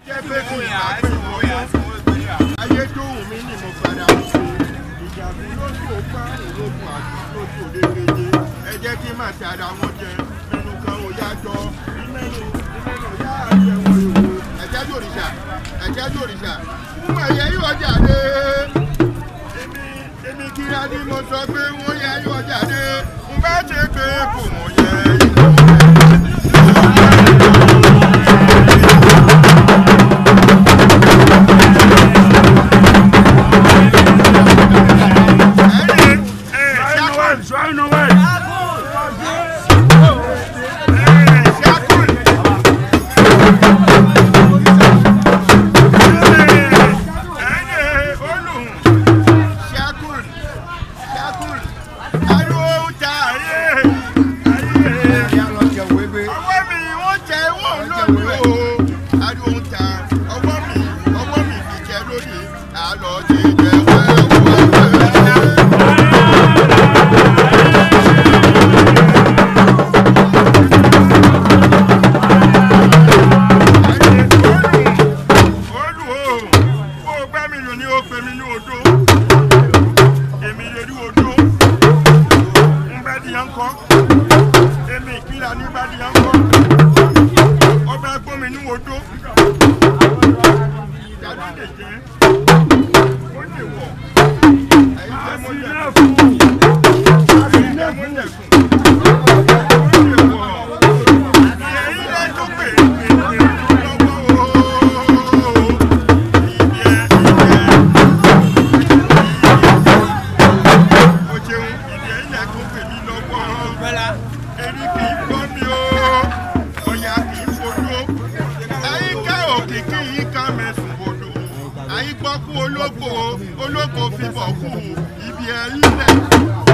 jẹ́ pé kí n máa pè wọ́n ayédòwò mi ni mo padà wọ́n ṣe ìjàmbá lójú òpá ìlókun àti lójú òdekèdè ẹ jẹ́ kí má ti ara wọn jẹ nínú kan ò yájọ ìmẹ́nu yá àjẹ wọn yòówó ẹ̀jẹ̀ jòrìṣà fún ẹ̀yẹ yóò jáde èmi kíra ni mo sọ pé wọ́n yẹ yóò jáde n bá ṣe pé kò wọ́n yẹ olóko fífọ̀ kù ibi ẹ̀yìn lẹ̀.